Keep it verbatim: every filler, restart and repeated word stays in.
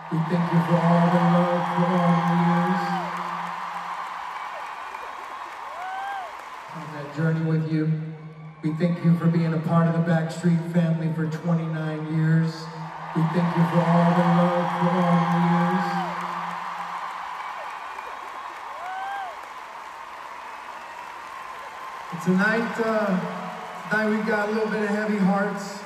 We thank you for all the love for all the years. On that journey with you. We thank you for being a part of the Backstreet family for twenty-nine years. We thank you for all the love for all the years. And tonight, uh, tonight we got a little bit of heavy hearts.